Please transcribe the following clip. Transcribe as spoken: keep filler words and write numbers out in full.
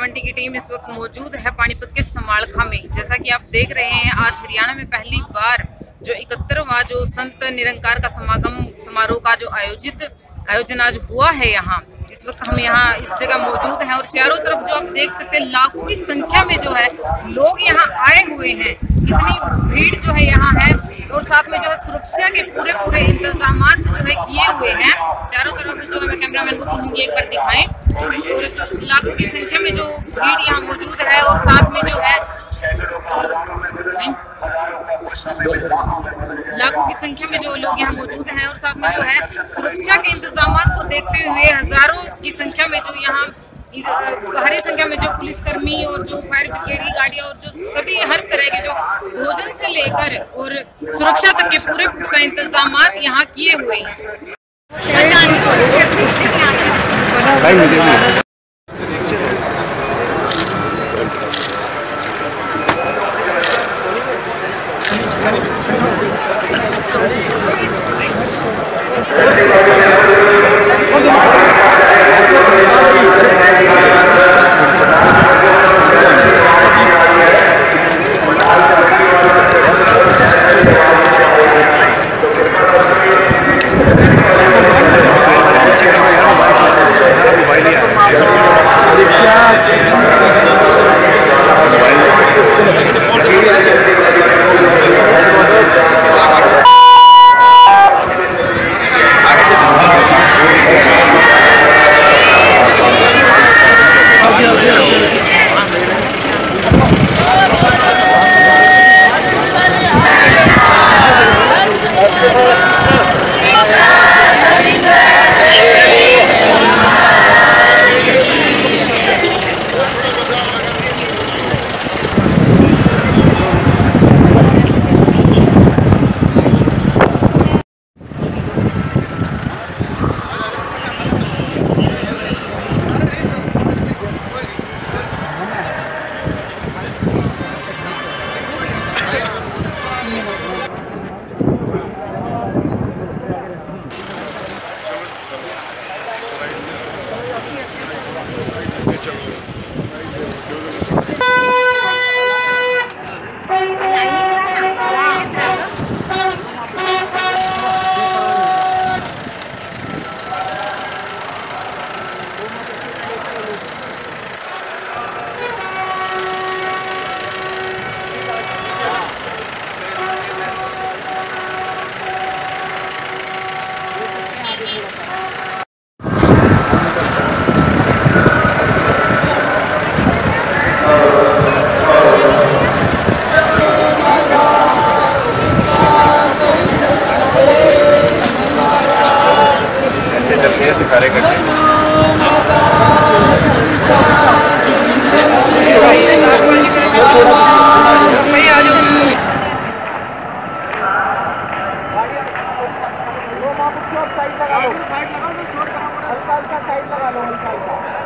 Seventy की team इस वक्त मौजूद है पानीपत के समालखा में। जैसा कि आप देख रहे हैं, आज हरियाणा में पहली बार जो इकहत्तरवां जो संत निरंकार का समागम समारोह का जो आयोजित आयोजन आज हुआ है, यहाँ इस वक्त हम यहाँ इस जगह मौजूद हैं और चारों तरफ जो आप देख सकते हैं लाखों की संख्या में जो है लोग यहाँ आए हुए हैं। इतनी भीड़ जो है यहाँ है और साथ में जो है सुरक्षा के पूरे पूरे इंतजाम जो है किए हुए हैं। चारों तरफ जो है मैं कैमरामैन को कहूँगी एक बार दिखाएं, और जो लाखों की संख्या में जो भीड़ यहाँ मौजूद है और साथ में जो है लाखों की संख्या में जो लोग यहाँ मौजूद हैं और साथ में जो है सुरक्षा के इंतजाम को देखते हुए हजारों की संख्या में जो यहाँ भारी संख्या में जो पुलिसकर्मी और जो फायर ब्रिगेड की गाड़ियाँ और जो सभी हर तरह के जो भोजन से लेकर और सुरक्षा तक के पूरे पुख्ता इंतजाम यहाँ किए हुए हैं। साइड लगा लो, हल्का हल्का साइड लगा लो, हल्का हल्का।